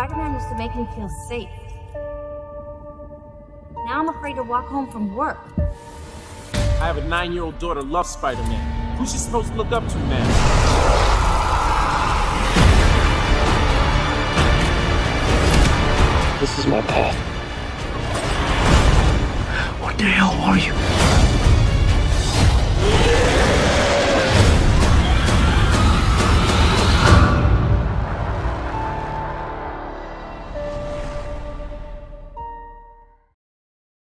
Spider-Man used to make me feel safe. Now I'm afraid to walk home from work. I have a 9-year-old daughter, loves Spider-Man. Who's she supposed to look up to now? This is my path. What the hell are you?